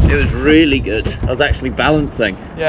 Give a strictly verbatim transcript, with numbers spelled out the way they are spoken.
It was really good. I was actually balancing. Yeah.